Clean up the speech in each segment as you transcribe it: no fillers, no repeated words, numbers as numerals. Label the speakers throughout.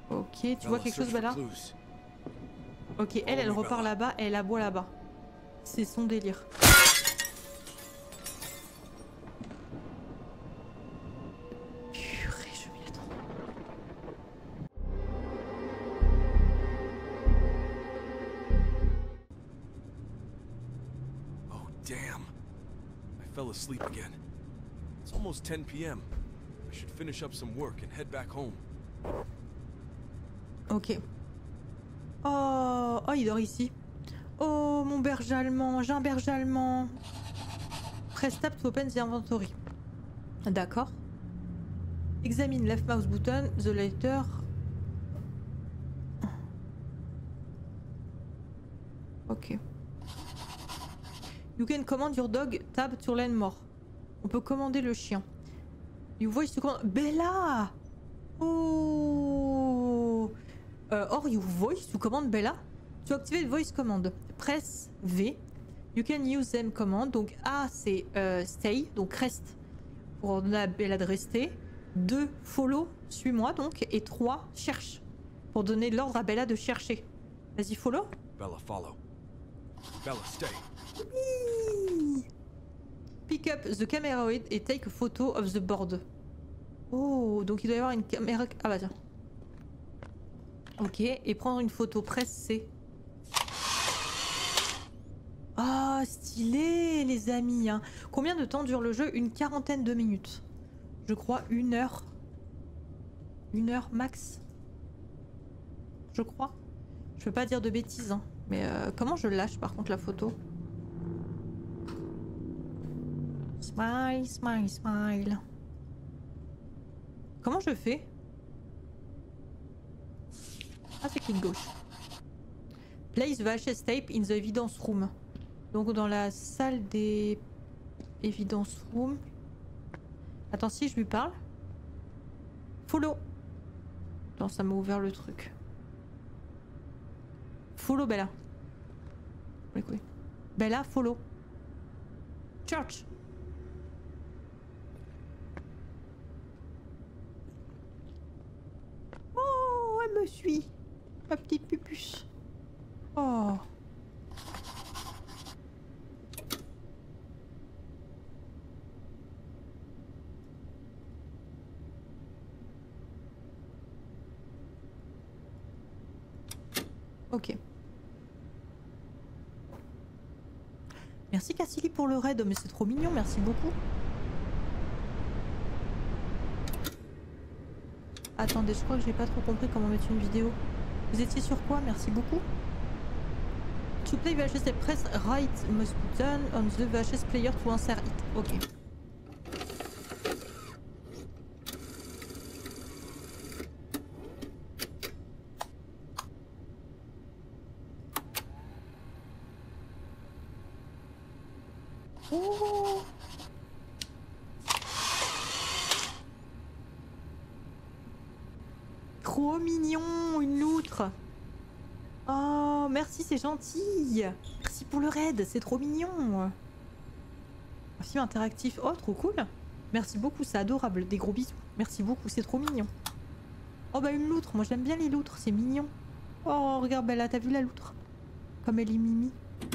Speaker 1: Ok, tu vois quelque chose là? Ok, elle repart là-bas et elle aboie là-bas. C'est son délire. Purée, je m'y attends.
Speaker 2: Oh damn. I fell asleep again. It's almost 10 p.m. I should finish up some work and head back home.
Speaker 1: Ok. Oh, oh, il dort ici. Oh, mon berger allemand, j'ai un berger allemand. Press tab to open the inventory. D'accord. Examine left mouse button, the lighter. Ok. You can command your dog, tab to learn more. On peut commander le chien. You voice to command... Bella! Oh! Or you voice to command Bella? To activate voice command, press V. You can use them command. Donc A c'est stay, donc reste pour ordonner à Bella de rester. 2 follow, suis-moi donc. Et 3 cherche pour donner l'ordre à Bella de chercher. Vas-y follow.
Speaker 2: Bella, follow. Bella, stay.
Speaker 1: Oui. Pick up the camera et take a photo of the board. Oh, donc il doit y avoir une caméra... Ah bah tiens. Ok, et prendre une photo, presse C. Ah, stylé les amis hein. Combien de temps dure le jeu? Une quarantaine de minutes. Je crois 1 heure. 1 heure max. Je crois. Je peux pas dire de bêtises hein. Mais comment je lâche par contre la photo? Smile, smile, smile. Comment je fais? Ah c'est clic gauche. Place the VHS tape in the evidence room. Donc dans la salle des evidence room. Attends si je lui parle. Follow. Attends ça m'a ouvert le truc. Follow Bella. Oui. Bella follow. Church. Oh elle me suit. Ma petite pupuce. Oh. Ok. Merci Cassili pour le raid, mais c'est trop mignon, merci beaucoup. Attendez, je crois que j'ai pas trop compris comment mettre une vidéo. Vous étiez sur quoi? Merci beaucoup. To play VHS, press right mouse button on the VHS player to insert it. Ok. Oh. Trop mignon, une loutre. Oh, merci, c'est gentil. Merci pour le raid, c'est trop mignon. Un film interactif, oh trop cool. Merci beaucoup, c'est adorable, des gros bisous. Merci beaucoup, c'est trop mignon. Oh bah une loutre, moi j'aime bien les loutres, c'est mignon. Oh regarde Bella, t'as vu la loutre? Comme elle est mimi.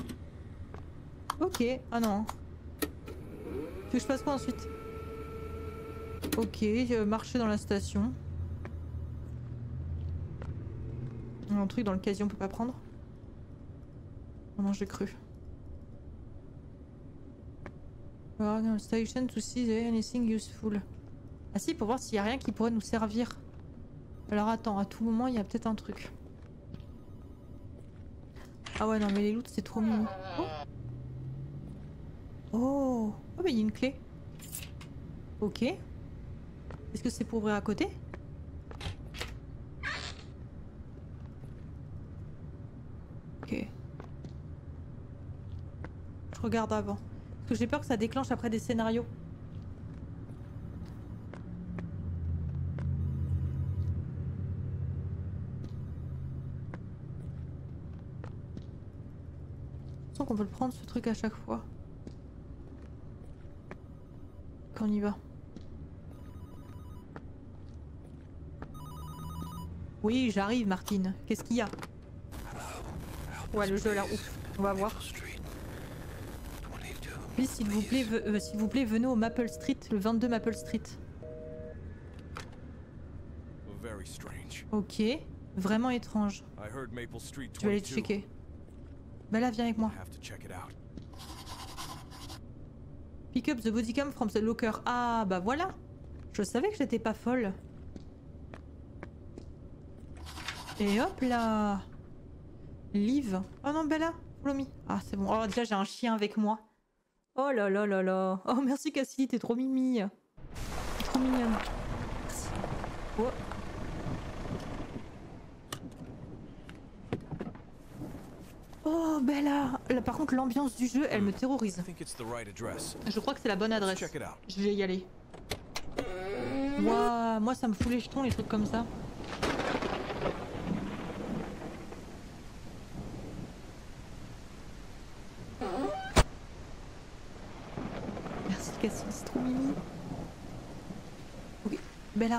Speaker 1: Ok, ah non. Tu veux que je fasse quoi ensuite? Ok, marcher dans la station. Un truc dans le casier on peut pas prendre. Oh non j'ai cru. Station to see anything useful. Ah si, pour voir s'il y a rien qui pourrait nous servir. Alors attends, à tout moment il y a peut-être un truc. Ah ouais non mais les loots c'est trop mignon. Oh oh, oh mais il y a une clé. Ok. Est-ce que c'est pour ouvrir à côté? Ok. Je regarde avant. Parce que j'ai peur que ça déclenche après des scénarios. Je sens qu'on peut le prendre ce truc à chaque fois. Quand on y va. Oui, j'arrive, Martine. Qu'est-ce qu'il y a? Ouais, le jeu a l'air ouf. On va voir. Oui, s'il vous plaît, venez au Maple Street, le 22 Maple Street.
Speaker 2: Very strange.
Speaker 1: Ok, vraiment étrange.
Speaker 2: I heard Maple Street
Speaker 1: Je vais aller
Speaker 2: 22.
Speaker 1: checker. Bah là, viens avec moi.
Speaker 2: I have to check it out.
Speaker 1: Pick up the bodycam from the locker. Ah, bah voilà. Je savais que j'étais pas folle. Et hop là. Liv. Oh non, Bella. Follow me. Ah, c'est bon. Oh, déjà, j'ai un chien avec moi. Oh là là là là. Oh, merci Cassidy, t'es trop mimi. T'es trop mignonne. Merci. Oh. Oh, Bella. Là, par contre, l'ambiance du jeu, elle me terrorise.
Speaker 2: I think it's the right address.
Speaker 1: Je crois que c'est la bonne adresse.
Speaker 2: Check it out.
Speaker 1: Je vais y aller. Waouh, moi ça me fout les jetons, les trucs comme ça. Merci Cassie, c'est trop mimi. Ok, Bella.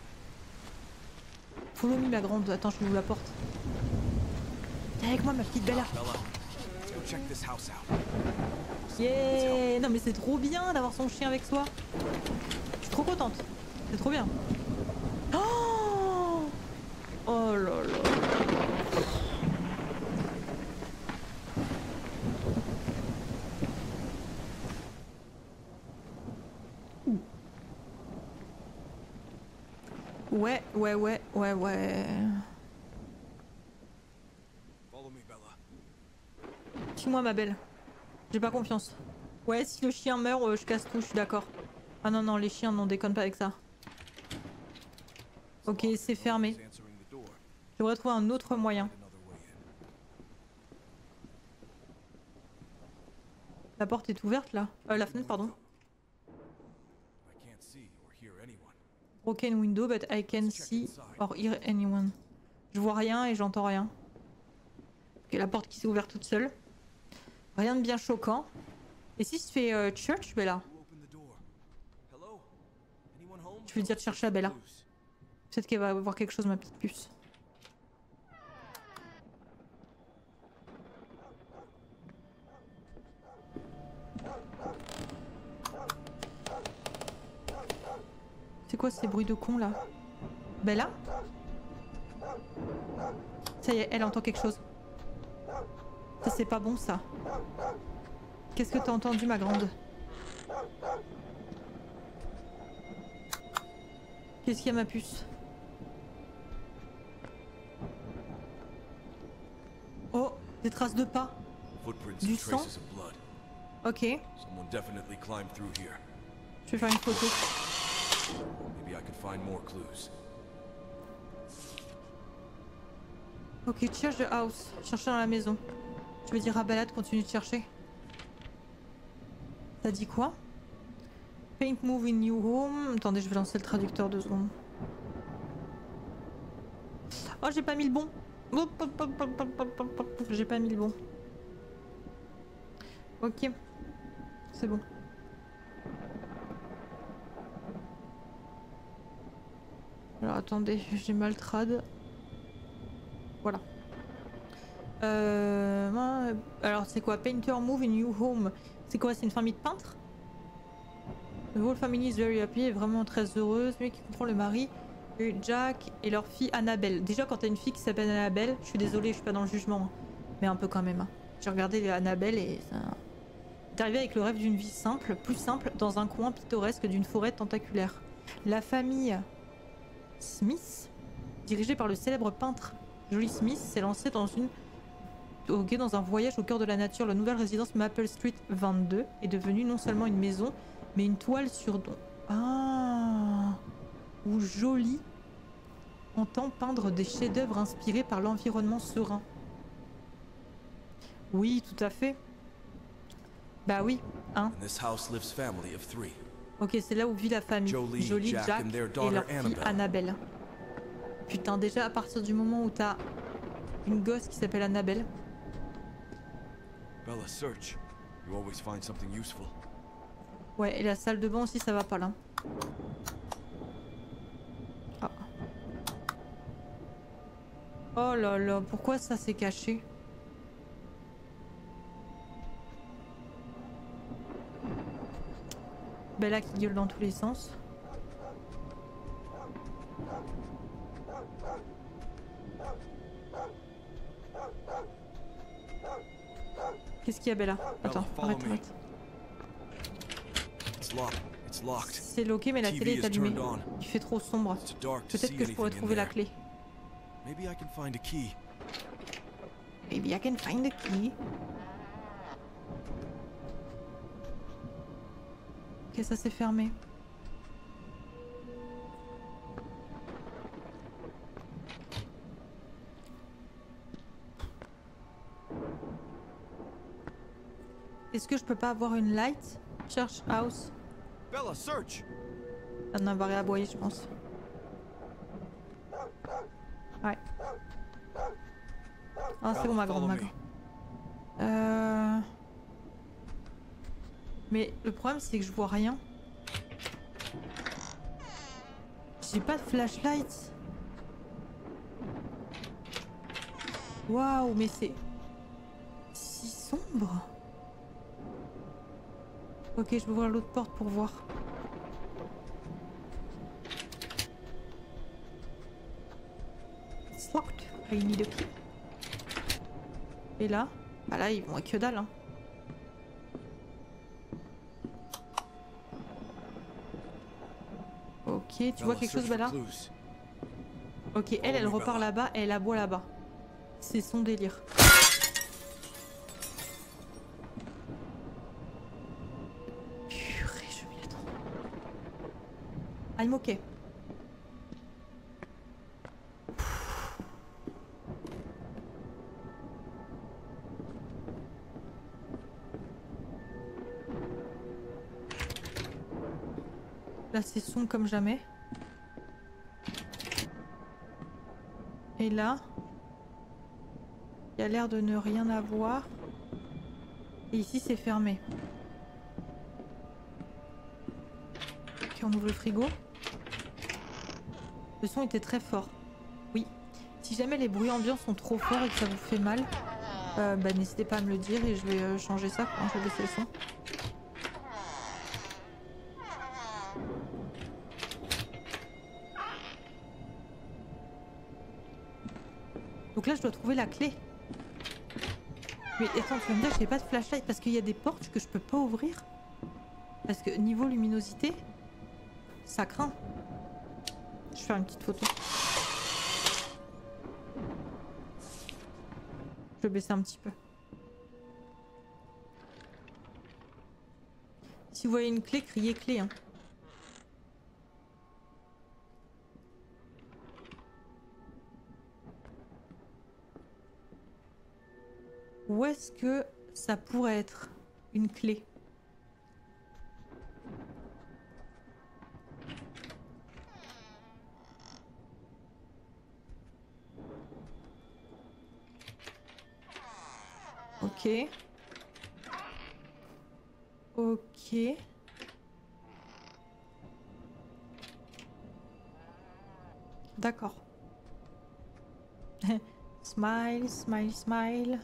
Speaker 1: Follow me, ma grande. Attends, je m'ouvre la porte. T'es avec moi, ma petite Bella.
Speaker 2: Bella, let's go check this house out.
Speaker 1: Yeah. Non mais c'est trop bien d'avoir son chien avec soi. Je suis trop contente. C'est trop bien. Oh, oh là là. Ouais.
Speaker 2: Follow me, Bella.
Speaker 1: Suis-moi, ma belle. J'ai pas confiance. Ouais, si le chien meurt, je casse tout, je suis d'accord. Ah non, non, les chiens, non, déconne pas avec ça. Ok, c'est fermé.
Speaker 2: Answering the door.
Speaker 1: Je devrais trouver un autre moyen.
Speaker 2: Another way in.
Speaker 1: La porte est ouverte là. La fenêtre, pardon.
Speaker 2: I can't see or hear anyone.
Speaker 1: Broken window, but I can see or hear anyone. Je vois rien et j'entends rien. Ok, la porte qui s'est ouverte toute seule. Rien de bien choquant. Et si je fais church, Bella?
Speaker 2: Who opened the door? Hello? Anyone home?
Speaker 1: Je vais dire de chercher à Bella.
Speaker 2: Clues.
Speaker 1: Peut-être qu'elle va voir quelque chose, ma petite puce. C'est quoi ces bruits de con là? Bella? Ça y est, elle entend quelque chose. Ça c'est pas bon ça. Qu'est-ce que t'as entendu, ma grande? Qu'est-ce qu'il y a, ma puce? Oh, des traces de pas.
Speaker 2: Footprints
Speaker 1: Du
Speaker 2: and
Speaker 1: sang?
Speaker 2: traces of blood.
Speaker 1: Ok,
Speaker 2: Someone definitely climbed through here.
Speaker 1: je vais faire une photo.
Speaker 2: Maybe I could find more clues.
Speaker 1: Ok, cherche the house. Chercher dans la maison. Je vais dire à Bella de continuer de chercher. T'as dit quoi? Paint move in new home. Attendez, je vais lancer le traducteur 2 secondes. Oh, j'ai pas mis le bon. J'ai pas mis le bon. Ok. C'est bon. Alors attendez, j'ai mal trad. Voilà. Alors c'est quoi? Painter move in new home. C'est quoi? C'est une famille de peintres? The whole family is very happy, est vraiment très heureuse. Lui qui comprend le mari, Jack et leur fille Annabelle. Déjà quand t'as une fille qui s'appelle Annabelle, je suis désolée, je suis pas dans le jugement, hein, mais un peu quand même. Hein. J'ai regardé Annabelle et ça... T'es arrivé avec le rêve d'une vie simple, plus simple, dans un coin pittoresque d'une forêt tentaculaire. La famille Smith, dirigée par le célèbre peintre Jolie Smith, s'est lancée dans un voyage au cœur de la nature. La nouvelle résidence Maple Street 22 est devenue non seulement une maison, mais une toile sur don. Ah, où Jolie entend peindre des chefs-d'œuvre inspirés par l'environnement serein. Oui, tout à fait. Bah oui, hein.
Speaker 2: In this house lives family of 3.
Speaker 1: Ok, c'est là où vit la famille. Jolie, Jack
Speaker 2: and their
Speaker 1: et
Speaker 2: daughter
Speaker 1: leur fille Annabelle. Putain, déjà à partir du moment où t'as une gosse qui s'appelle Annabelle.
Speaker 2: Bella, search. You always find something useful.
Speaker 1: Ouais, et la salle de bain aussi, ça va pas là. Ah. Oh là là, pourquoi ça s'est caché? Bella qui gueule dans tous les sens. Qu'est-ce qu'il y a, Bella? Attends, arrête. C'est loqué, mais la télé est allumée. Il fait trop sombre. Peut-être que je pourrais trouver la clé.
Speaker 2: Maybe I can find a key.
Speaker 1: Maybe I can find the key. Ok, ça s'est fermé. Est-ce que je peux pas avoir une light? Cherche house.
Speaker 2: Bella, search.
Speaker 1: Ça en va réaboyer, je pense. Ouais. Ah, c'est bon, ma grande, Mais le problème, c'est que je vois rien. J'ai pas de flashlight. Waouh, mais c'est si sombre. Ok, je vais ouvrir l'autre porte pour voir. It's locked. I need a key. Et là? Bah là, ils vont à que dalle, hein. Ok, tu vois quelque chose, Bella? Ok, elle repart là-bas et elle aboie là-bas. C'est son délire. Purée, je m'y attends. I'm ok. Là, c'est sombre comme jamais. Et là, il y a l'air de ne rien avoir. Et ici, c'est fermé. Ok, on ouvre le frigo. Le son était très fort. Oui. Si jamais les bruits ambiants sont trop forts et que ça vous fait mal, bah, n'hésitez pas à me le dire et je vais changer ça. Hein, je vais baisser le son. Donc là, je dois trouver la clé. Mais attends, tu vas me dire que j'ai pas de flashlight parce qu'il y a des portes que je peux pas ouvrir. Parce que niveau luminosité, ça craint. Je vais faire une petite photo. Je vais baisser un petit peu. Si vous voyez une clé, criez clé. Hein. Où est-ce que ça pourrait être une clé? Ok. Ok. D'accord. Smile, smile, smile.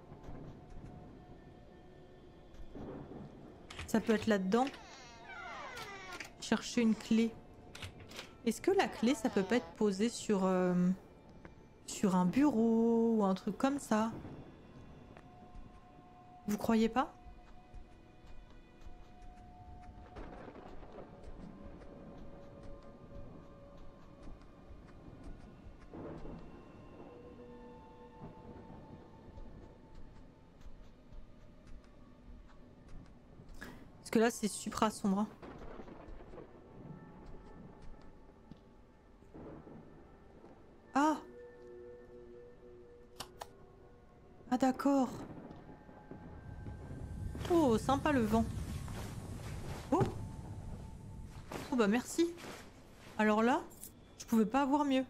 Speaker 1: Ça peut être là-dedans. Chercher une clé. Est-ce que la clé, ça peut pas être posé sur un bureau ou un truc comme ça? Vous croyez pas? Parce que là, c'est supra sombre. Hein. Ah! Ah d'accord. Oh, sympa le vent. Oh! Oh bah merci. Alors là, je pouvais pas avoir mieux.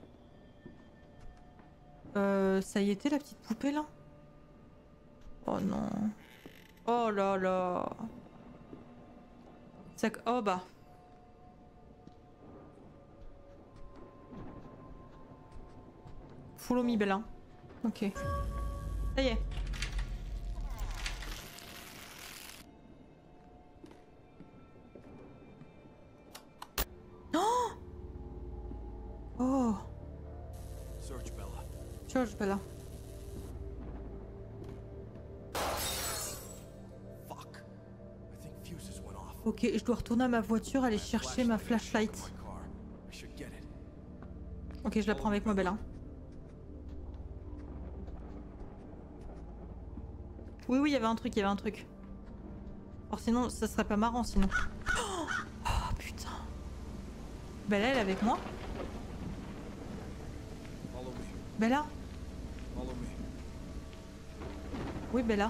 Speaker 1: Ça y était la petite poupée là? Oh non. Oh là là. Ça... Oh bah. Follow me Bella. Ok. Ça y est. Oh, oh.
Speaker 2: Search, Bella.
Speaker 1: George Bella.
Speaker 2: Fuck. I think fuses went off.
Speaker 1: Ok, je dois retourner à ma voiture, aller chercher ma flashlight.
Speaker 2: In my car. I should get it.
Speaker 1: Ok, je la prends avec moi, Bella. Oui, oui, il y avait un truc, il y avait un truc. Or sinon, ça serait pas marrant sinon. Oh putain. Bella, elle est avec moi?
Speaker 2: Follow me.
Speaker 1: Bella?
Speaker 2: Follow me.
Speaker 1: Oui, Bella.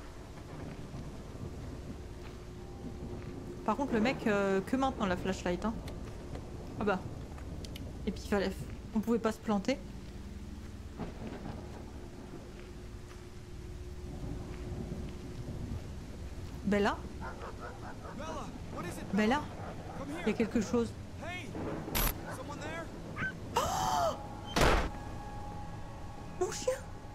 Speaker 1: Par contre, le mec, que maintenant la flashlight, hein. Ah bah. Et puis fallait. On pouvait pas se planter. Bella?
Speaker 2: Bella, what is it?
Speaker 1: Bella?
Speaker 2: Come
Speaker 1: Il y a
Speaker 2: here.
Speaker 1: quelque chose.
Speaker 2: Hey, someone there?
Speaker 1: Mon chien!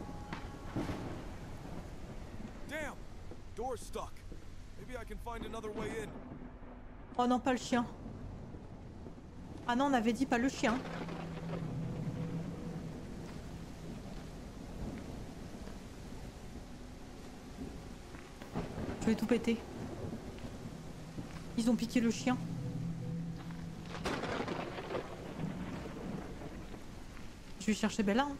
Speaker 2: Damn, door's stuck. Maybe I can find another way in.
Speaker 1: Oh non, pas le chien. Ah non, on avait dit pas le chien. Je vais tout péter. Ils ont piqué le chien. Je vais chercher Bella. Hein.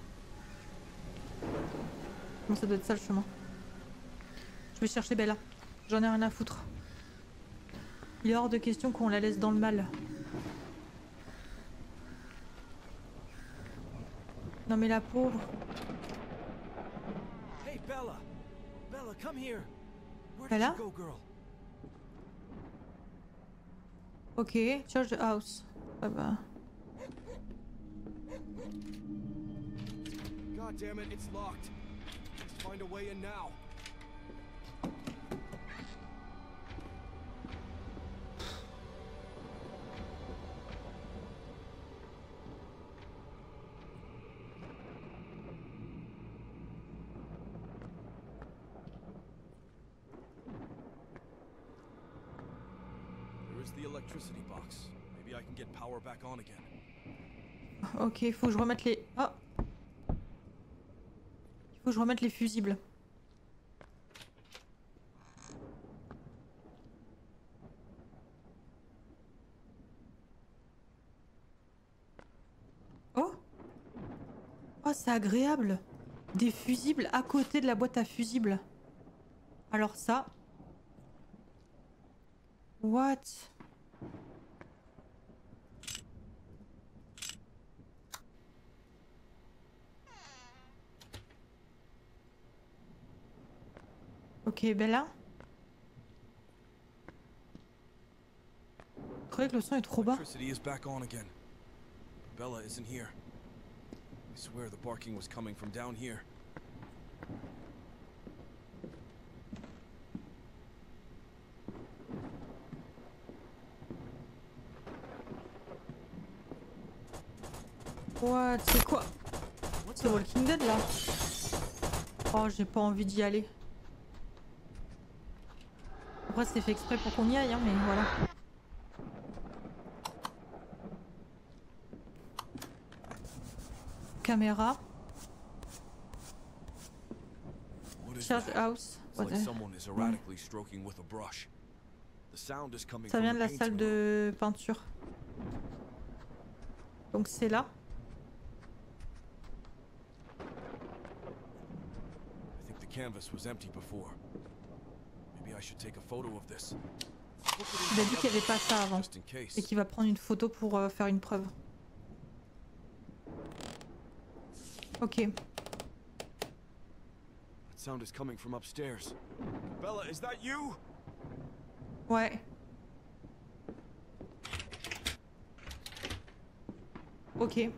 Speaker 1: Bon, ça doit être ça le chemin. Je vais chercher Bella. J'en ai rien à foutre. Il est hors de question qu'on la laisse dans le mal. Non mais la pauvre.
Speaker 2: Hey, Bella. Bella, come here. Where
Speaker 1: Bella?
Speaker 2: did you go, girl?
Speaker 1: Ok, charge the house. Ah bah.
Speaker 2: God damn it, it's locked. Let's find a way in now. There is the electricity box. Maybe I can get power back on again.
Speaker 1: Ok, faut que je remette les... Oh. Il faut que je remette les fusibles. Oh. Oh, c'est agréable. Des fusibles à côté de la boîte à fusibles. Alors ça... What? Ok, Bella. Je croyais que le son est trop bas.
Speaker 2: Electricity is back on again. Bella isn't here. I swear the barking was coming from down here.
Speaker 1: What? C'est quoi? C'est Walking Dead là? Oh, j'ai pas envie d'y aller. Après, c'est fait exprès pour qu'on y aille, hein, mais voilà. Caméra.
Speaker 2: What is
Speaker 1: Charge
Speaker 2: that?
Speaker 1: house.
Speaker 2: It's
Speaker 1: What
Speaker 2: like
Speaker 1: the-
Speaker 2: someone is erratically stroking with a brush. The sound is coming
Speaker 1: Ça
Speaker 2: from
Speaker 1: vient de
Speaker 2: the
Speaker 1: la
Speaker 2: painting
Speaker 1: salle
Speaker 2: room.
Speaker 1: de peinture. Donc c'est là.
Speaker 2: I think the canvas was empty before. Maybe I should take a photo of this.
Speaker 1: Il a dit qu'il n'y avait pas ça avant.
Speaker 2: Just in case.
Speaker 1: Et qu'il va prendre une photo pour faire une preuve. Ok.
Speaker 2: That sound is coming from upstairs. Bella, is that you?
Speaker 1: Ouais. Ok.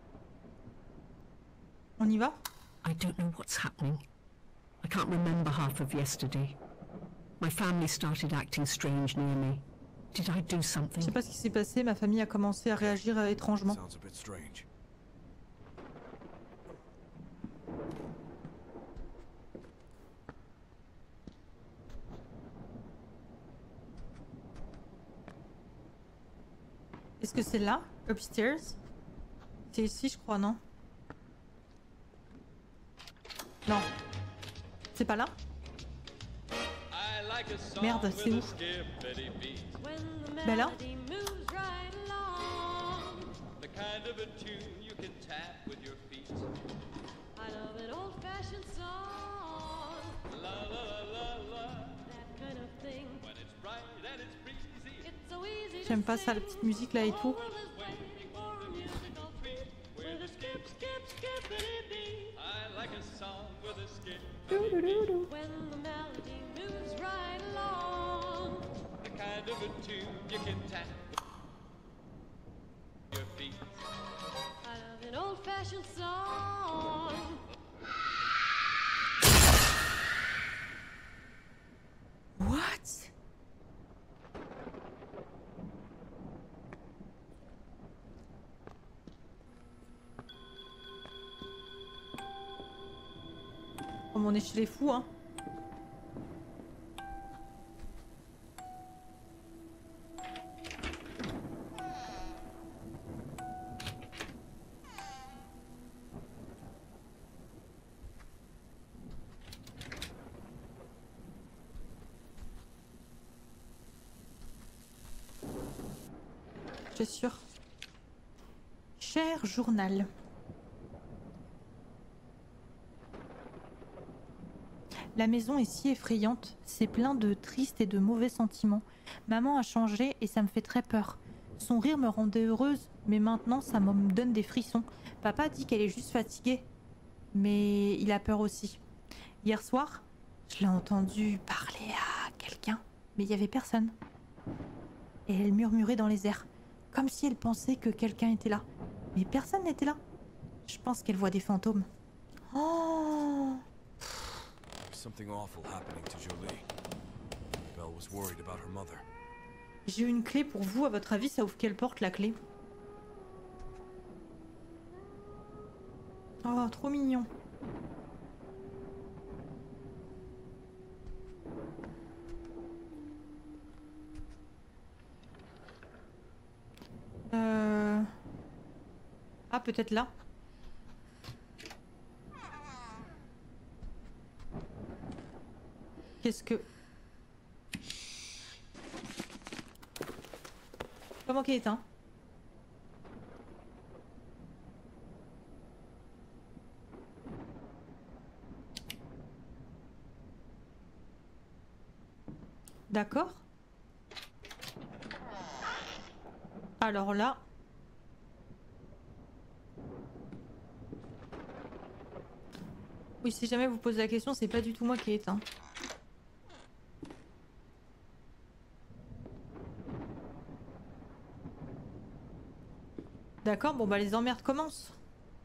Speaker 1: On y va?
Speaker 3: I don't know what's happening. I can't remember half of yesterday. My family started acting strange near me. Did I do
Speaker 1: Je sais
Speaker 3: something?
Speaker 1: pas ce qui s'est passé, ma famille a commencé à réagir étrangement.
Speaker 2: Sounds a bit strange.
Speaker 1: Est-ce que c'est là? Upstairs? C'est ici, je crois, non? Non. C'est pas là? Merde, c'est où? Ben là? J'aime pas ça, la petite musique là et tout. What? Oh, on est chez les fous, hein. Je suis sûre. Cher journal. La maison est si effrayante, c'est plein de tristes et de mauvais sentiments. Maman a changé et ça me fait très peur. Son rire me rendait heureuse, mais maintenant ça me donne des frissons. Papa dit qu'elle est juste fatiguée, mais il a peur aussi. Hier soir, je l'ai entendu parler à quelqu'un, mais il n'y avait personne. Et elle murmurait dans les airs, comme si elle pensait que quelqu'un était là. Mais personne n'était là. Je pense qu'elle voit des fantômes. Oh!
Speaker 2: Something awful happening to Jolie. Belle was worried about her mother.
Speaker 1: J'ai une clé pour vous, à votre avis, ça ouvre quelle porte la clé? Oh, trop mignon. Ah, peut-être là. Qu'est-ce que... Comment qu'il est éteint? D'accord. Alors là... Oui, si jamais vous posez la question, c'est pas du tout moi qui ai éteint. D'accord, bon bah les emmerdes commencent.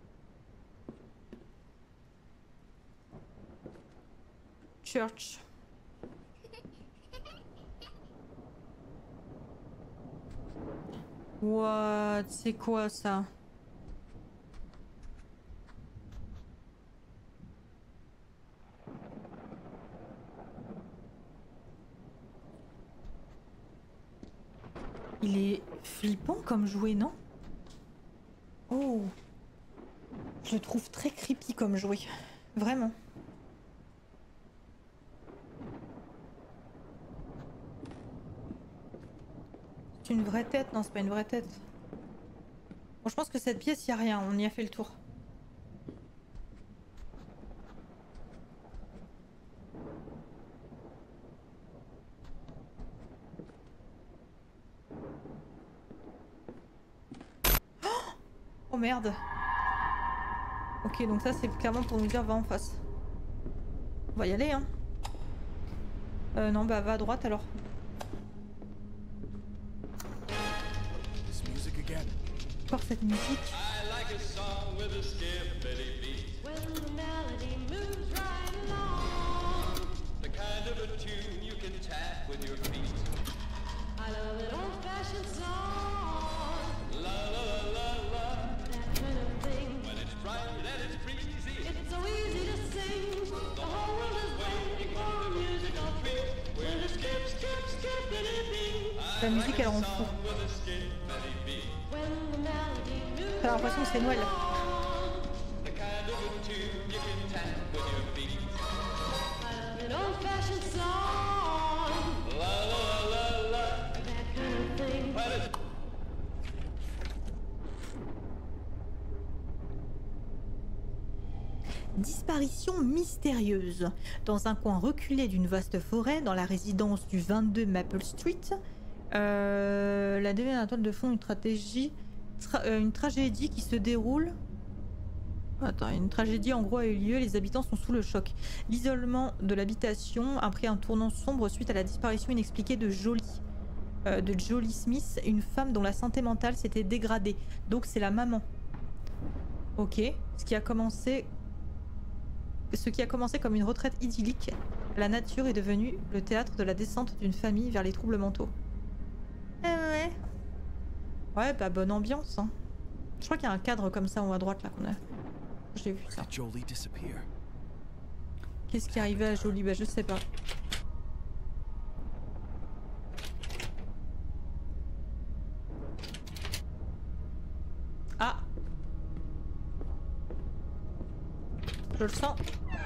Speaker 1: Church. What? C'est quoi ça? Il est flippant comme jouet, non? Oh, je le trouve très creepy comme jouet, vraiment. C'est une vraie tête? Non, c'est pas une vraie tête. Bon, je pense que cette pièce, y a rien, on y a fait le tour. Oh merde. Ok, donc ça c'est clairement pour nous dire va en face. On va y aller, hein. Non, bah va à droite alors. Encore cette musique. La musique elle rend fou. T'as l'impression que c'est Noël. Disparition mystérieuse. Dans un coin reculé d'une vaste forêt, dans la résidence du 22 Maple Street, la devient la toile de fond une tragédie qui se déroule. Attends, une tragédie en gros a eu lieu, les habitants sont sous le choc. L'isolement de l'habitation a pris un tournant sombre suite à la disparition inexpliquée de Jolie Smith, une femme dont la santé mentale s'était dégradée. Donc c'est la maman. Ok, ce qui a commencé comme une retraite idyllique, la nature est devenue le théâtre de la descente d'une famille vers les troubles mentaux. Ouais. Ouais, bah bonne ambiance. Hein. Je crois qu'il y a un cadre comme ça en haut à droite là qu'on a. J'ai vu ça. Qu'est-ce qui arrivait à Jolie? Bah je sais pas. Ah! Je le sens.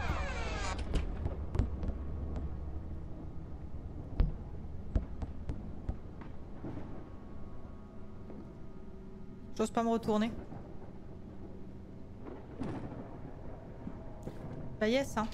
Speaker 1: J'ose pas me retourner. Bah yes hein.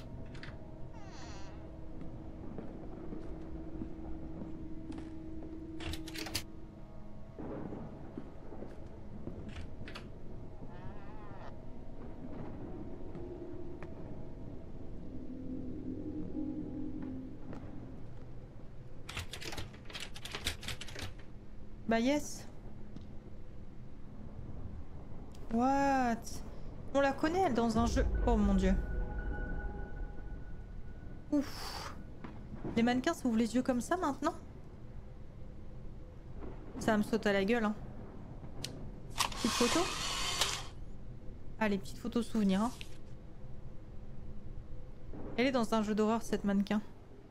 Speaker 1: Bah yes. What? On la connaît elle dans un jeu. Oh mon dieu. Ouf. Les mannequins s'ouvrent les yeux comme ça maintenant? Ça me saute à la gueule hein. Petite photo? Allez, petite photo souvenir hein. Elle est dans un jeu d'horreur cette mannequin.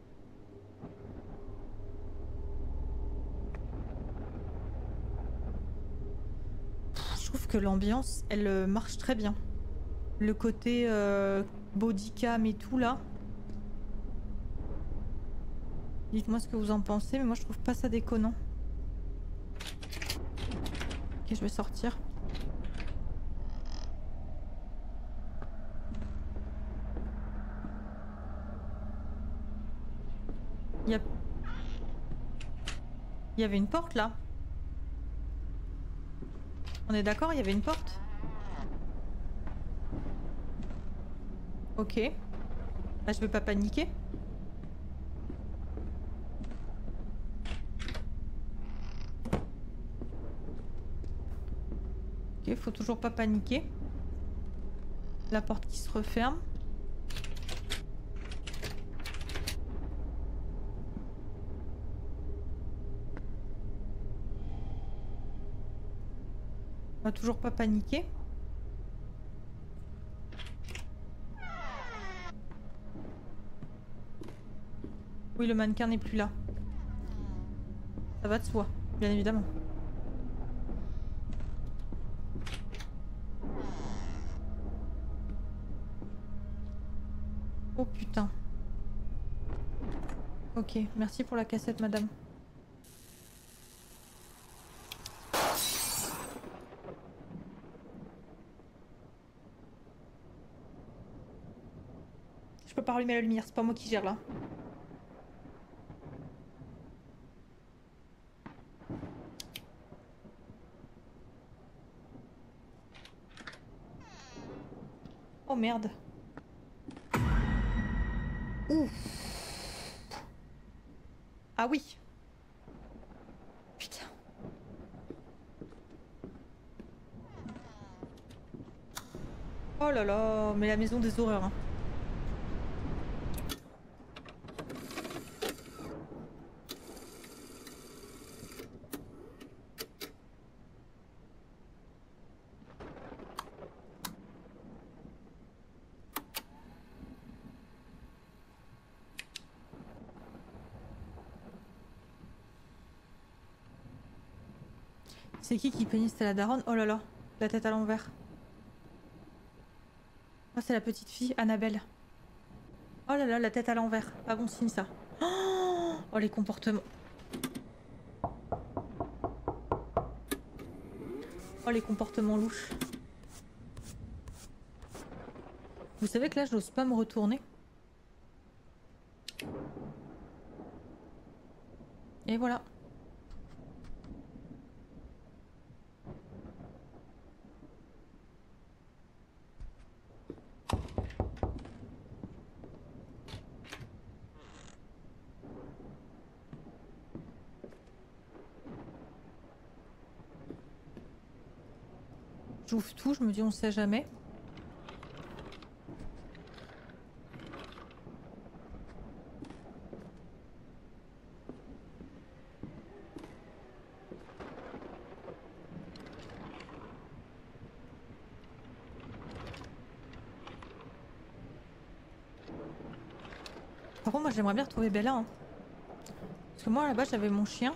Speaker 1: Je trouve que l'ambiance, elle marche très bien. Le côté bodycam et tout là. Dites-moi ce que vous en pensez, mais moi je trouve pas ça déconnant. Ok, je vais sortir. Il y avait une porte là. On est d'accord, il y avait une porte. Ok. Là, je veux pas paniquer. Ok, faut toujours pas paniquer. La porte qui se referme. On va toujours pas paniquer. Oui, le mannequin n'est plus là. Ça va de soi, bien évidemment. Oh putain. Ok, merci pour la cassette, madame. Je peux pas rallumer la lumière, c'est pas moi qui gère là. Oh merde. Ouf. Ah oui. Putain. Oh là là, mais la maison des horreurs. Hein. C'est qui péniste à la daronne? Oh là là. La tête à l'envers. Oh, c'est la petite fille, Annabelle. Oh là là, la tête à l'envers. Pas bon signe ça. Oh, les comportements. Oh, les comportements louches. Vous savez que là, je n'ose pas me retourner. Et voilà. J'ouvre tout, je me dis on sait jamais. Par contre, moi j'aimerais bien retrouver Bella. Hein. Parce que moi là-bas j'avais mon chien.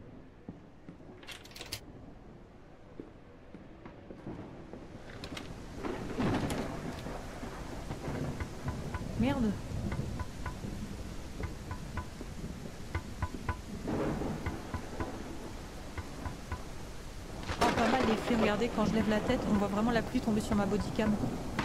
Speaker 1: Merde. Oh, pas mal l'effet, regardez, quand je lève la tête, on voit vraiment la pluie tomber sur ma bodycam.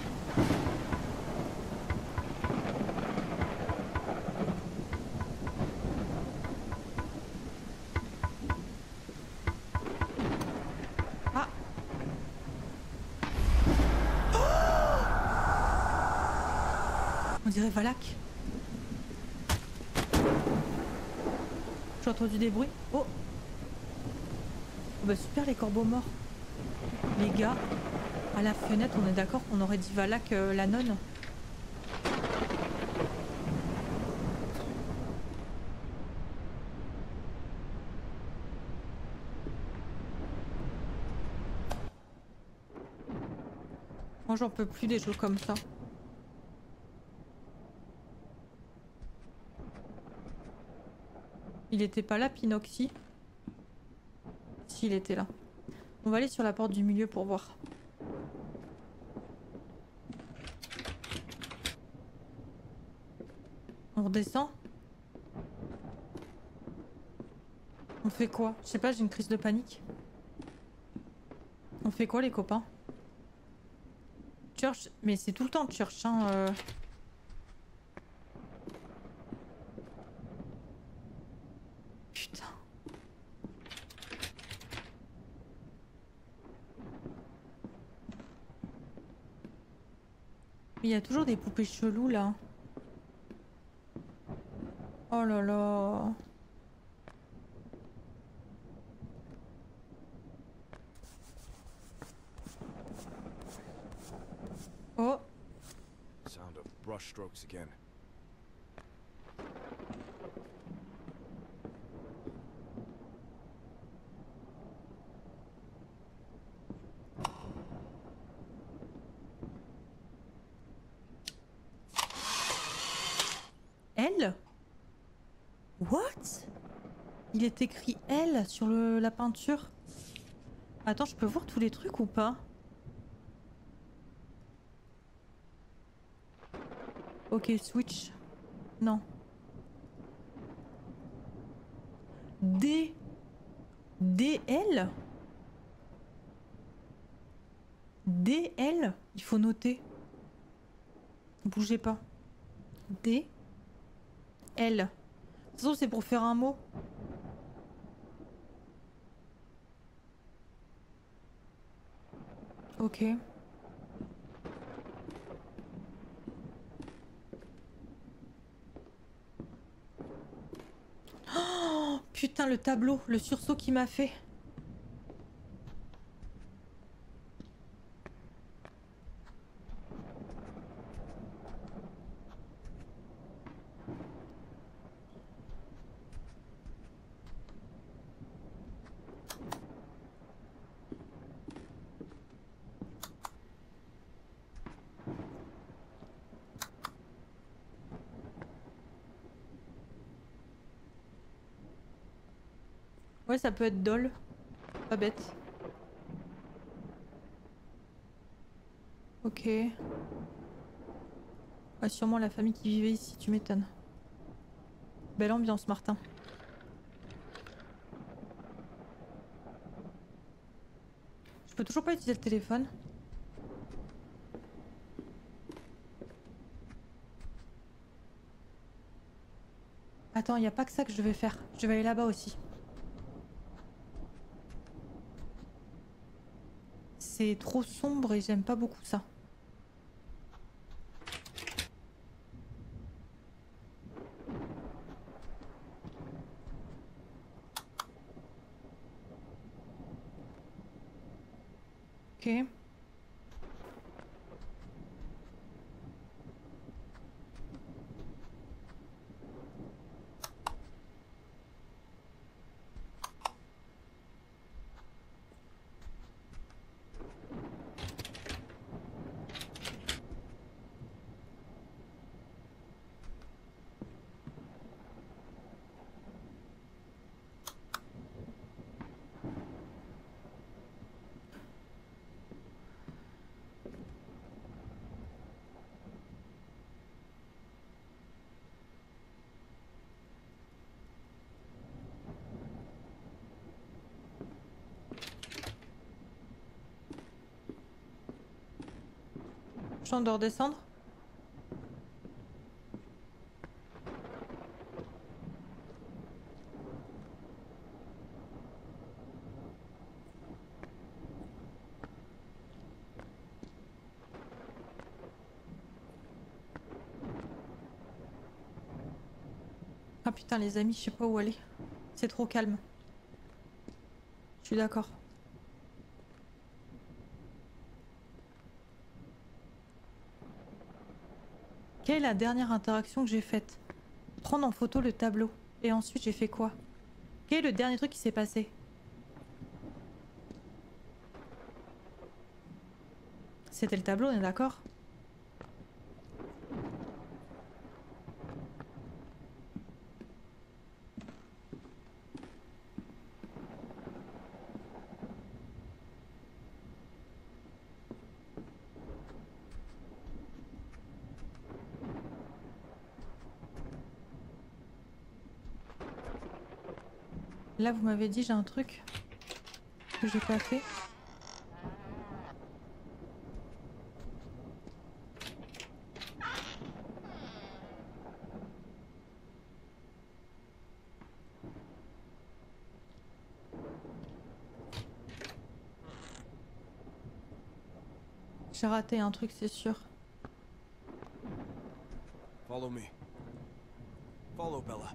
Speaker 1: Ah. On dirait Valak. J'ai entendu des bruits. Oh. Oh bah super les corbeaux morts. Les gars, à la fenêtre, on est d'accord qu'on aurait dit Valak la nonne. Moi j'en peux plus des jeux comme ça. Il était pas là, Pinoxy? Si, il était là. On va aller sur la porte du milieu pour voir. On redescend? On fait quoi? Je sais pas, j'ai une crise de panique. On fait quoi les copains? Church, mais c'est tout le temps Church, hein. Putain. Il y a toujours des poupées cheloues là. Oh là là. Oh.
Speaker 2: Sound of brush strokes again.
Speaker 1: Elle? What? Il est écrit elle sur la peinture. Attends, je peux voir tous les trucs ou pas? Ok, switch. Non. D. DL? DL? Il faut noter. Bougez pas. D. L. De toute façon, c'est pour faire un mot. Ok. Oh, putain, le tableau, le sursaut qu'il m'a fait. Ouais, ça peut être Doll. Pas bête. Ok. Ah, sûrement la famille qui vivait ici, tu m'étonnes. Belle ambiance, Martin. Je peux toujours pas utiliser le téléphone. Attends, il n'y a pas que ça que je vais faire. Je vais aller là-bas aussi. C'est trop sombre et j'aime pas beaucoup ça. Ok. Je dois redescendre. Ah putain les amis, je sais pas où aller. C'est trop calme. Je suis d'accord. Quelle est la dernière interaction que j'ai faite? Prendre en photo le tableau. Et ensuite j'ai fait quoi? Quel est le dernier truc qui s'est passé? C'était le tableau, on est d'accord? Là vous m'avez dit j'ai un truc que j'ai pas fait. J'ai raté un truc, c'est sûr.
Speaker 2: Follow me. Follow Bella.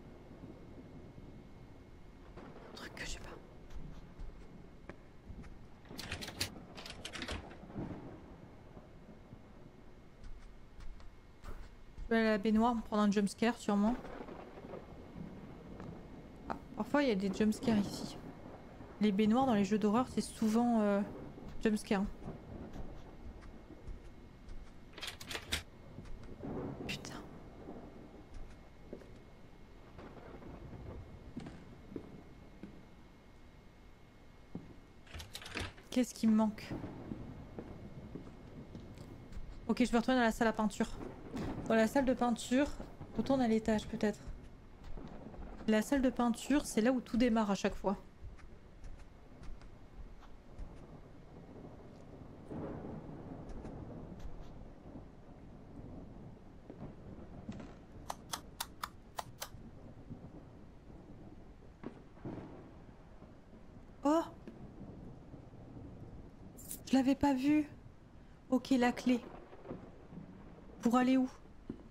Speaker 1: Un truc que j'ai pas. Je vais aller à la baignoire me prendre un jumpscare sûrement. Ah, parfois il y a des jumpscares ici. Les baignoires dans les jeux d'horreur c'est souvent jumpscare. Putain. Qu'est-ce qui me manque? Ok, je vais retourner dans la salle à peinture. Dans la salle de peinture, retourne à l'étage peut-être. La salle de peinture, c'est là où tout démarre à chaque fois. Oh! Je l'avais pas vu. Ok, la clé. Pour aller où?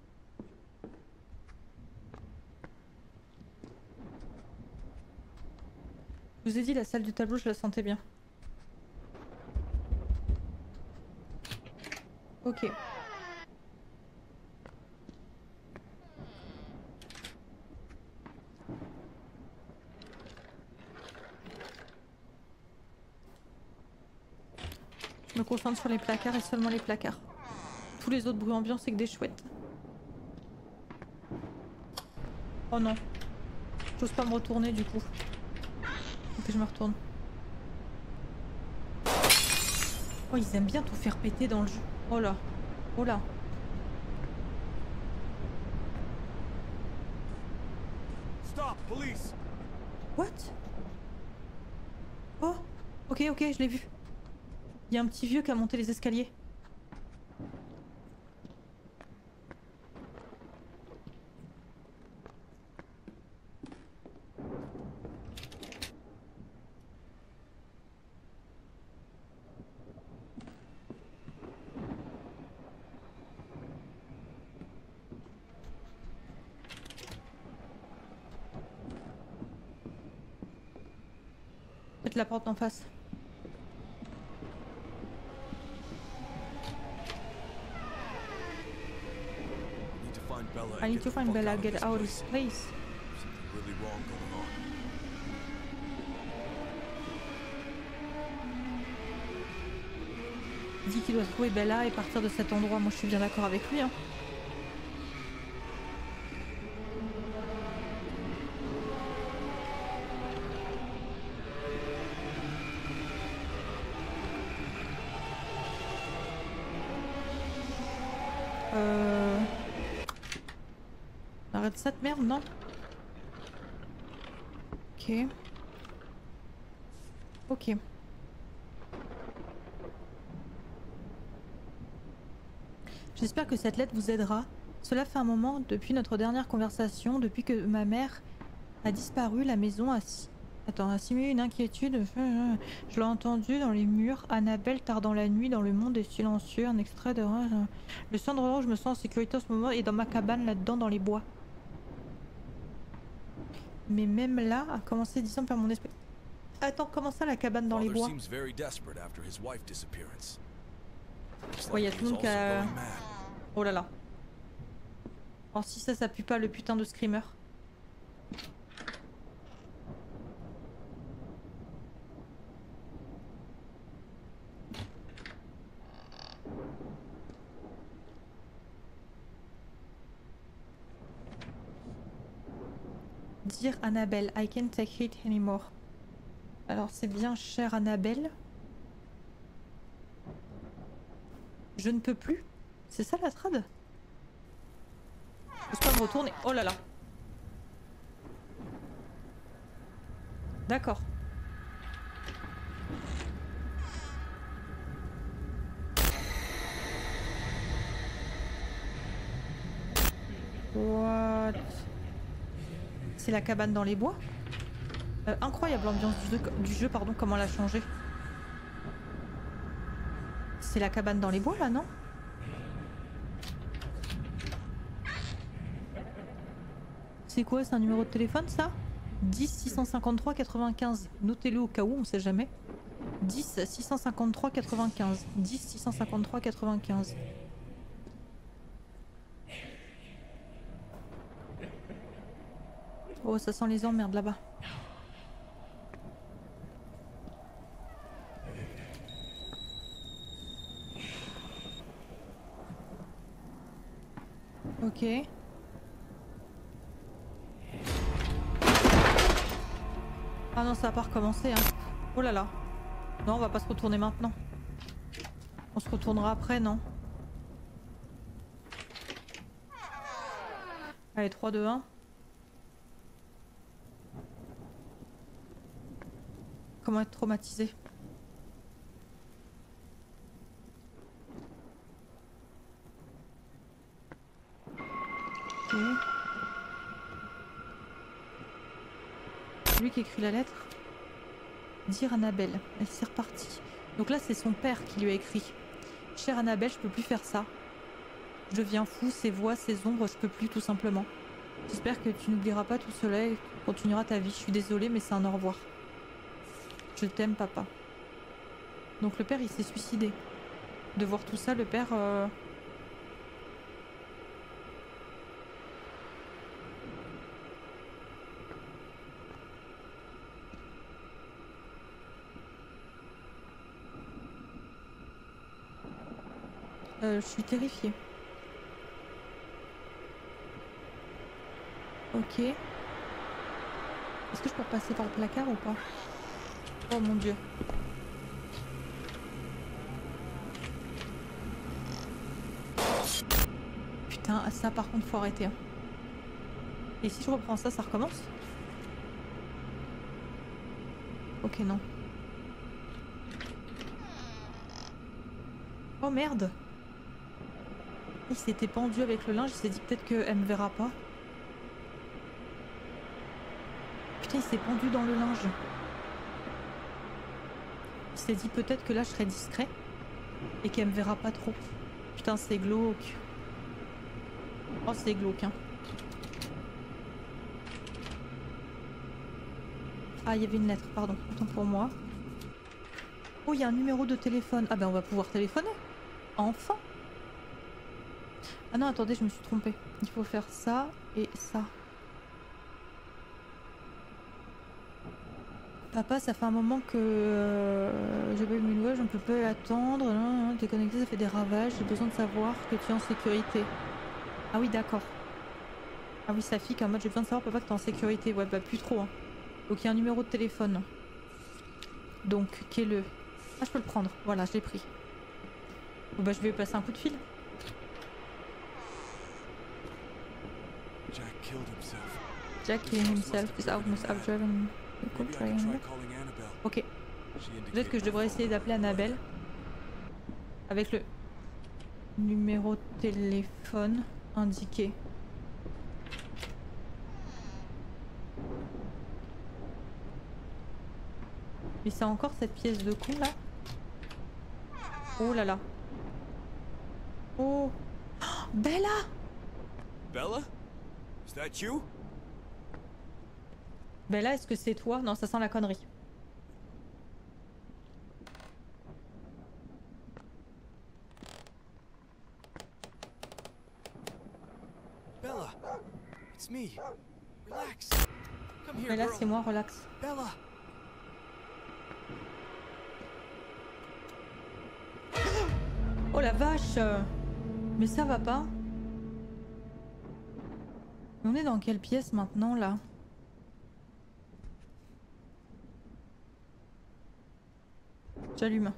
Speaker 1: Je vous ai dit, la salle du tableau, je la sentais bien. Ok. Je me concentre sur les placards et seulement les placards. Tous les autres bruits ambiants, c'est que des chouettes. Oh non. J'ose pas me retourner du coup. Faut que je me retourne. Oh, Oh, ils aiment bien tout faire péter dans le jeu. Oh là. Oh là.
Speaker 2: Stop, police!
Speaker 1: What? Oh. Ok, ok, je l'ai vu. Il y a un petit vieux qui a monté les escaliers. Faites la porte en face. I need to find Bella, get out of this place.
Speaker 2: Something really wrong going on.
Speaker 1: Il dit qu'il doit trouver Bella et partir de cet endroit. Moi je suis bien d'accord avec lui. Hein. Arrête ça de merde, non? Ok. Ok. J'espère que cette lettre vous aidera. Cela fait un moment depuis notre dernière conversation, depuis que ma mère a disparu, la maison a simulé une inquiétude. Je l'ai entendu dans les murs. Annabelle tardant la nuit dans le monde est silencieux. Un extrait de... Le seul endroit où je me sens en sécurité en ce moment est dans ma cabane là-dedans dans les bois. Mais même là, a commencé disons par mon esprit. Attends, comment ça la cabane dans les bois? Ouais, y a tout le monde qui a... Oh là là. Oh si ça pue pas le putain de screamer. Dire Annabelle, I can't take it anymore. Alors c'est bien, chère Annabelle. Je ne peux plus. C'est ça la trad? Je peux me retourner. Oh là là. D'accord. What? C'est la cabane dans les bois? Incroyable l'ambiance du jeu, pardon, comment elle a changé. C'est la cabane dans les bois là, non? C'est quoi, c'est un numéro de téléphone ça? 10 653 95. Notez-le au cas où, on sait jamais. 10 653 95. 10 653 95. Oh, ça sent les emmerdes là-bas. Ok. Ah non, ça va pas recommencer, hein. Oh là là. Non, on va pas se retourner maintenant. On se retournera après, non? Allez, 3, 2, 1. Comment être traumatisé? Okay. C'est lui qui écrit la lettre. Dire Annabelle. Et c'est reparti. Donc là c'est son père qui lui a écrit. Chère Annabelle, je peux plus faire ça. Je deviens fou, ces voix, ces ombres, je peux plus tout simplement. J'espère que tu n'oublieras pas tout cela et continueras ta vie. Je suis désolée mais c'est un au revoir. Je t'aime papa. Donc le père il s'est suicidé. De voir tout ça, le père... je suis terrifiée. Ok. Est-ce que je peux repasser par le placard ou pas? Oh mon dieu. putain, ça par contre faut arrêter. Hein. Et si je reprends ça, ça recommence? Ok, non. Oh merde! Il s'était pendu avec le linge, il s'est dit peut-être qu'elle me verra pas. Putain, il s'est pendu dans le linge. Il s'est dit peut-être que là je serai discret et qu'elle me verra pas trop. Putain, c'est glauque. Oh, c'est glauque, hein. Ah, il y avait une lettre, pardon. Autant pour moi. Oh, il y a un numéro de téléphone. Ah ben, on va pouvoir téléphoner. Enfin. Ah non, attendez, je me suis trompée. Il faut faire ça et ça. Papa, ça fait un moment que j'ai pas eu mes nouvelles, je ne peux pas attendre. T'es connecté, ça fait des ravages. J'ai besoin de savoir que tu es en sécurité. Ah oui, d'accord. Ah oui, sa fille, en mode j'ai besoin de savoir, papa, que t'es en sécurité. Ouais, bah plus trop. Hein. Donc il y a un numéro de téléphone. Donc, quel est le... Ah, je peux le prendre. Voilà, je l'ai pris. Bon, bah je vais lui passer un coup de fil.
Speaker 2: Jack killed himself.
Speaker 1: Jack killing himself is almost driven.
Speaker 2: Maybe I can try calling Annabelle.
Speaker 1: Ok.
Speaker 2: She
Speaker 1: Peut-être que je devrais essayer d'appeler Annabelle. Avec le numéro de téléphone indiqué. Mais c'est encore cette pièce de con là. Oh là là. Oh. Oh, Bella!
Speaker 2: Bella? Is that you?
Speaker 1: Bella, est-ce que c'est toi? Non, ça sent la connerie.
Speaker 2: Bella, it's me. Relax. Come here,
Speaker 1: Bella,
Speaker 2: girl.
Speaker 1: c'est moi, relax.
Speaker 2: Bella.
Speaker 1: Oh la vache! Mais ça va pas? On est dans quelle pièce maintenant là? J'allume.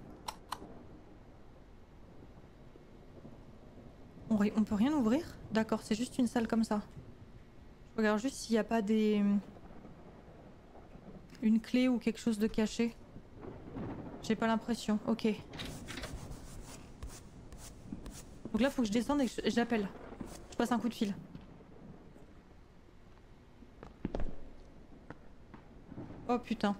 Speaker 1: On peut rien ouvrir? D'accord, c'est juste une salle comme ça. Je regarde juste s'il n'y a pas des... une clé ou quelque chose de caché. J'ai pas l'impression. Ok. Donc là, faut que je descende et que j'appelle. Je passe un coup de fil. Oh putain.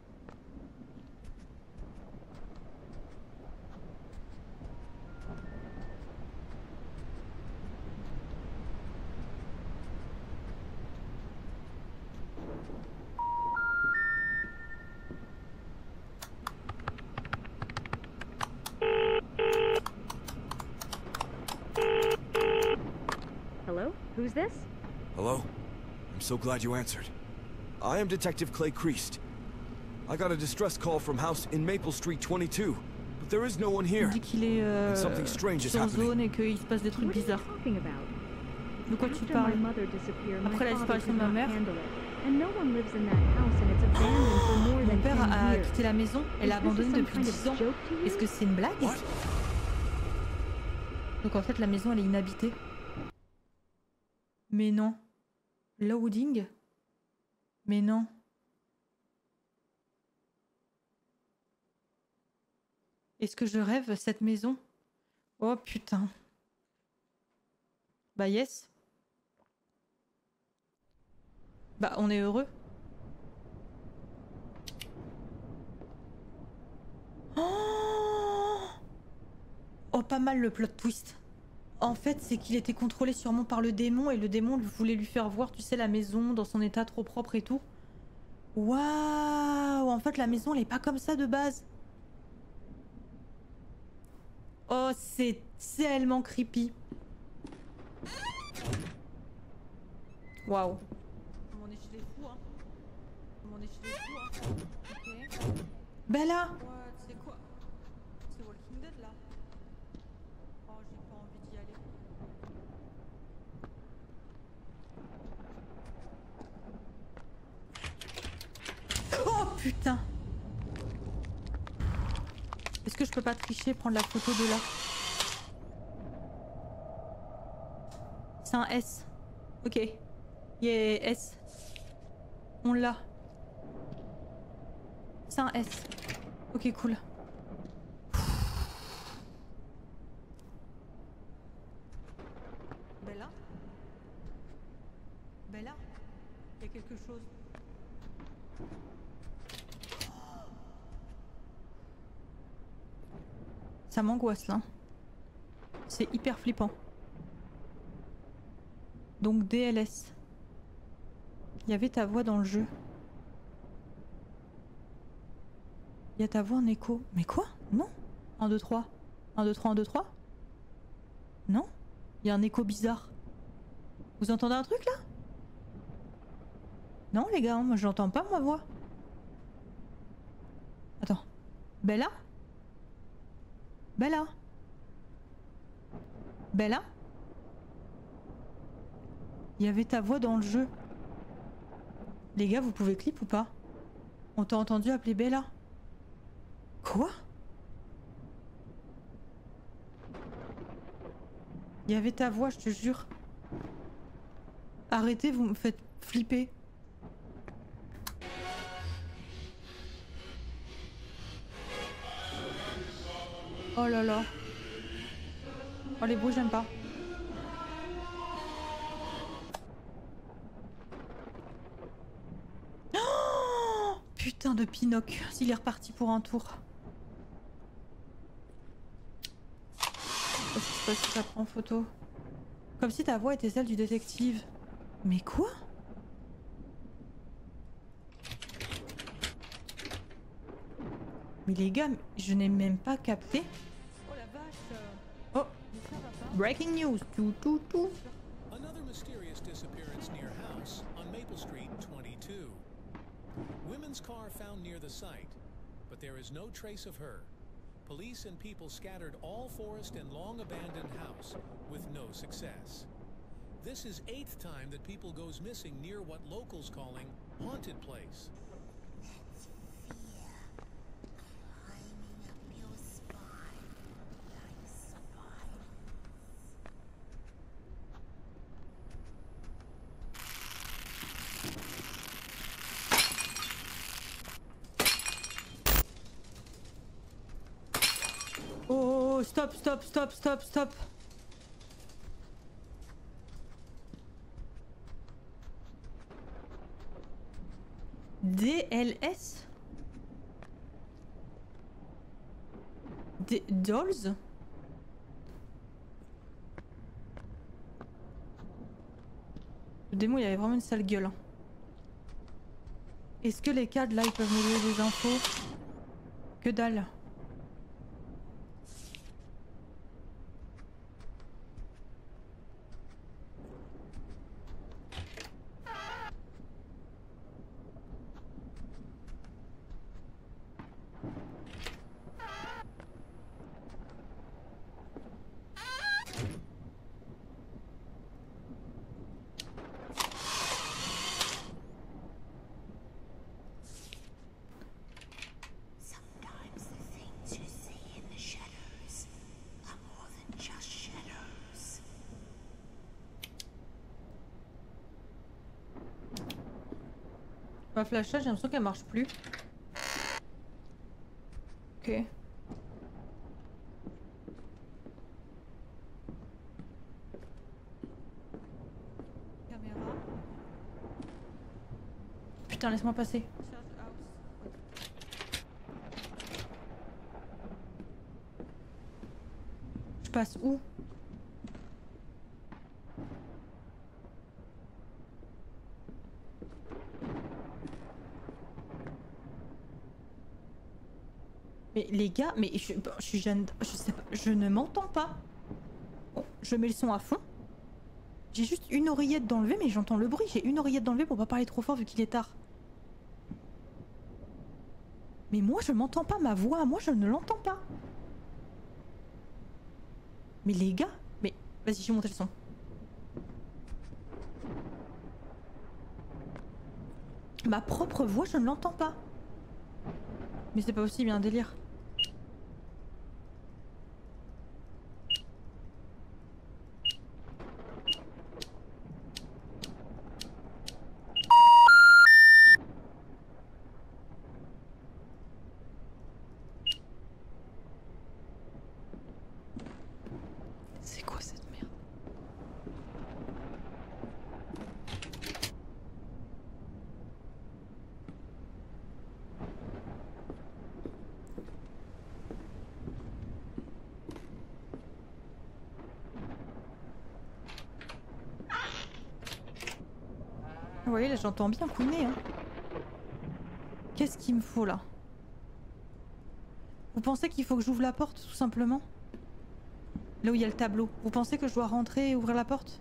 Speaker 4: Hello? Who's this?
Speaker 2: Hello? I'm so glad you answered. I am Detective Clay Creast. I got a distress call from house in Maple Street 22, but there is no one
Speaker 1: Il
Speaker 2: here.
Speaker 1: dit qu'il est
Speaker 2: And something strange is
Speaker 1: sur
Speaker 2: happening.
Speaker 1: zone et qu'il se passe des trucs
Speaker 4: What are you
Speaker 1: bizarres.
Speaker 4: talking about?
Speaker 1: De quoi tu
Speaker 4: After my
Speaker 1: parles?
Speaker 4: mother disappeared, my
Speaker 1: Après la
Speaker 4: father
Speaker 1: disparition
Speaker 4: could
Speaker 1: de ma
Speaker 4: not
Speaker 1: mère.
Speaker 4: handle it. And no one lives in that house and it's abandoned for more
Speaker 1: Mon
Speaker 4: than
Speaker 1: père
Speaker 4: 10
Speaker 1: a
Speaker 4: years.
Speaker 1: quitté la maison, elle l'a
Speaker 4: Is this
Speaker 1: abandonnée
Speaker 4: some
Speaker 1: depuis
Speaker 4: kind
Speaker 1: 10
Speaker 4: of
Speaker 1: ans.
Speaker 4: joke to you?
Speaker 1: Est-ce que c'est une blague?
Speaker 2: What?
Speaker 1: Donc en fait la maison elle est inhabitée. Mais non. Loading? Mais non. Est-ce que je rêve cette maison? Oh putain. Bah yes. Bah on est heureux. Oh, oh pas mal le plot twist. En fait c'est qu'il était contrôlé sûrement par le démon et le démon voulait lui faire voir, tu sais, la maison dans son état trop propre et tout. Waouh. En fait la maison elle est pas comme ça de base. Oh, c'est tellement creepy. Waouh. On est chez les fous, hein. On est chez les fous, hein. Ok. Bella. C'est quoi? C'est Walking Dead, là. Oh, j'ai pas envie d'y aller. Oh, putain. Est-ce que je peux pas tricher, prendre la photo de là? C'est un S. Ok. Yeah, S. On l'a. C'est un S. Ok, cool. Bella? Bella? Il y a quelque chose. Ça m'angoisse là. C'est hyper flippant. Donc DLS. Il y avait ta voix dans le jeu. Il y a ta voix en écho. Mais quoi? Non. 1, 2, 3. 1, 2, 3, 1, 2, 3. Non. Il y a un écho bizarre. Vous entendez un truc là? Non les gars, moi j'entends pas ma voix. Attends. Bella? Bella? Bella? Il y avait ta voix dans le jeu. Les gars, vous pouvez clip ou pas? On t'a entendu appeler Bella? Quoi? Il y avait ta voix, je te jure. Arrêtez, vous me faites flipper. Oh là là. Oh les bruits, j'aime pas. Oh putain de Pinoc, s'il est reparti pour un tour. Qu'est-ce qui se passe si ça prend en photo? Comme si ta voix était celle du détective. Mais quoi? Mais les gars, je n'ai même pas capté. Oh la vache. Oh. Breaking news. Tout, tout, tout.
Speaker 5: Another mysterious disappearance near house on Maple Street 22. Women's car found near the site, but there is no trace of her. Police and people scattered all forest and long abandoned house with no success. This is 8th time that people goes missing near what locals calling haunted place.
Speaker 1: Oh, stop, stop, stop, stop, stop. DLS? Dolls? Le démon il avait vraiment une sale gueule. Hein. Est-ce que les cadres là ils peuvent me donner des infos? Que dalle. Ma flashlight, j'ai l'impression qu'elle marche plus. Ok. Caméra. Putain, laisse-moi passer. Je passe où? Mais les gars, mais je suis jeune, je sais pas, je ne m'entends pas. Bon, je mets le son à fond. J'ai juste une oreillette d'enlever, mais j'entends le bruit. J'ai une oreillette d'enlever pour pas parler trop fort vu qu'il est tard. Mais moi je m'entends pas, ma voix, moi je ne l'entends pas. Mais les gars, mais vas-y, je vais monter le son. Ma propre voix, je ne l'entends pas. Mais c'est pas possible, il y a un délire. Vous voyez, là j'entends bien couiner. Hein. Qu'est-ce qu'il me faut là? Vous pensez qu'il faut que j'ouvre la porte tout simplement? Là où il y a le tableau. Vous pensez que je dois rentrer et ouvrir la porte?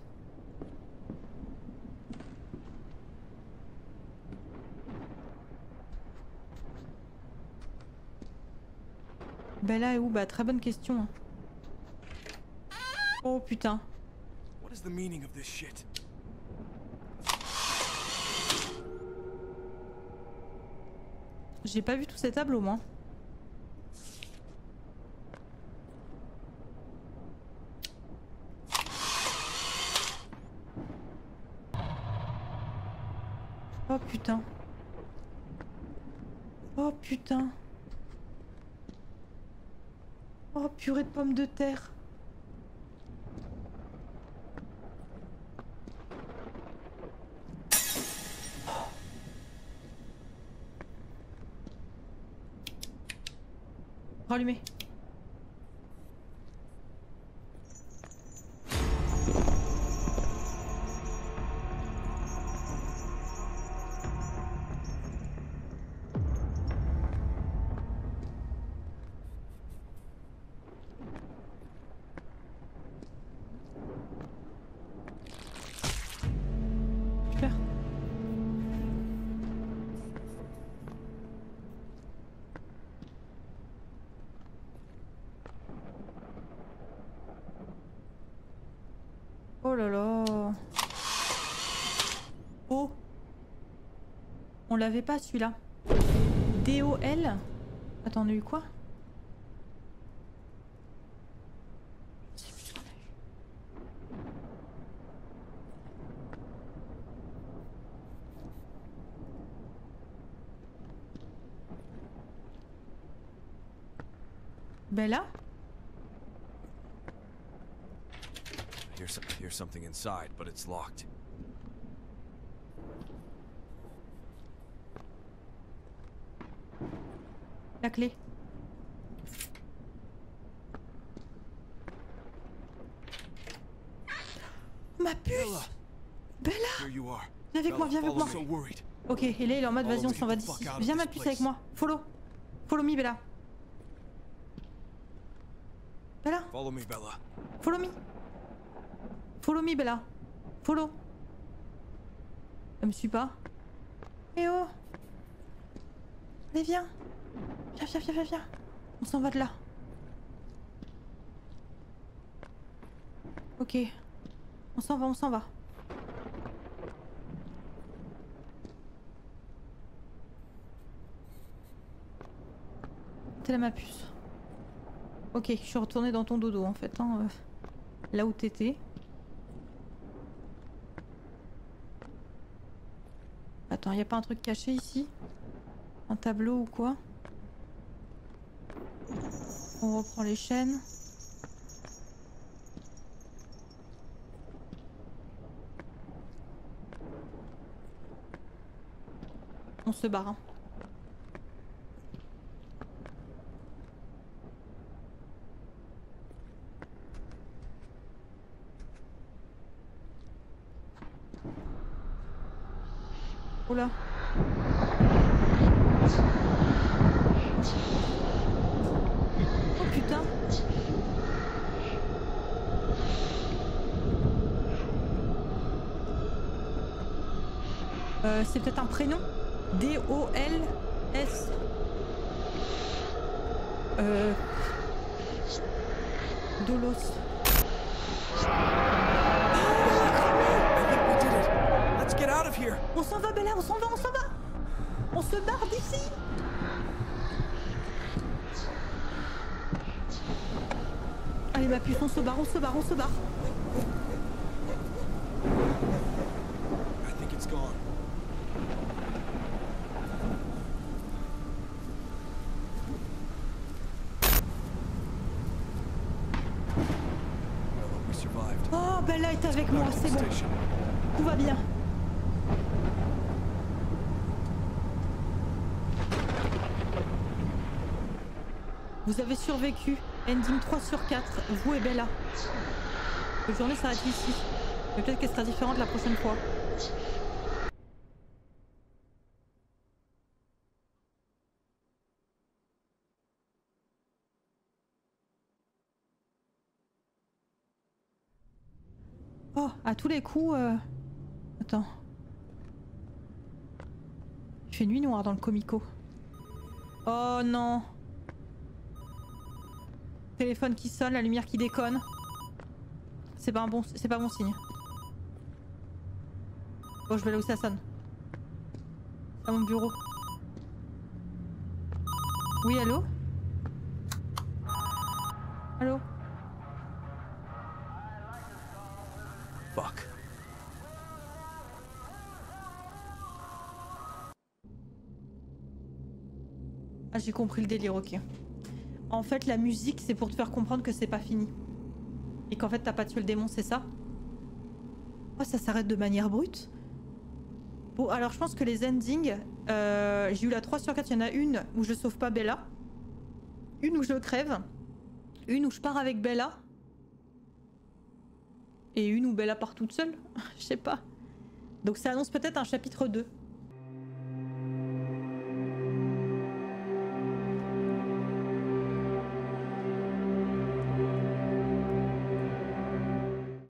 Speaker 1: Bella est où? Bah très bonne question. Hein. Oh putain.
Speaker 2: What is the meaning of this shit?
Speaker 1: J'ai pas vu tous ces tableaux moi. Oh putain. Oh putain. Oh purée de pommes de terre. Rallumé. Super. Oh là là. Oh. On l'avait pas celui-là. DOL. Attends, on a eu quoi? Je sais plus ce qu'on a eu. Bella?
Speaker 2: Here's something inside, but it's locked.
Speaker 1: La clé. Ma puce! Bella!
Speaker 2: Here you are.
Speaker 1: Viens avec moi, viens avec moi.
Speaker 2: So worried.
Speaker 1: Ok, et là il est en mode vas-y on s'en va d'ici. Viens ma puce avec moi. Follow. Follow me Bella. Bella.
Speaker 2: Follow me, Bella.
Speaker 1: Follow me. Follow me Bella. Follow. Elle me suit pas. Eh oh. Allez viens. Viens, viens, viens, viens, viens. On s'en va de là. Ok. On s'en va, on s'en va. T'es là ma puce. Ok, je suis retournée dans ton dodo en fait. Hein, là où t'étais. Attends, y a pas un truc caché ici? Un tableau ou quoi? On reprend les chaînes. On se barre. Hein. Oula. Oh putain. C'est peut-être un prénom. D-O-L-S. Dolos.
Speaker 2: Let's get out of here.
Speaker 1: On s'en va Bella, on s'en va, on s'en va. On se barre d'ici. Allez ma puce, on se barre, on se barre, on se barre.
Speaker 2: I think it's gone. Well, we survived.
Speaker 1: Oh Bella est avec moi,
Speaker 2: Back to
Speaker 1: c'est
Speaker 2: the
Speaker 1: bon.
Speaker 2: station.
Speaker 1: Tout va bien. Vous avez survécu. Ending 3 sur 4. Vous et Bella. La journée s'arrête ici. Mais peut-être qu'elle sera différente la prochaine fois. À tous les coups... Attends. Il fait nuit noire dans le comico. Oh non. Téléphone qui sonne, la lumière qui déconne. C'est pas bon signe. Bon, je vais là où ça sonne. C'est à mon bureau. Oui, allô? Allô?
Speaker 2: Fuck.
Speaker 1: Ah, j'ai compris le délire, ok. En fait, la musique, c'est pour te faire comprendre que c'est pas fini. Et qu'en fait, t'as pas tué le démon, c'est ça? Oh, ça s'arrête de manière brute. Bon, alors je pense que les endings, j'ai eu la 3 sur 4. Il y en a une où je sauve pas Bella. Une où je crève. Une où je pars avec Bella. Et une où Bella part toute seule. Je sais pas. Donc ça annonce peut-être un chapitre 2.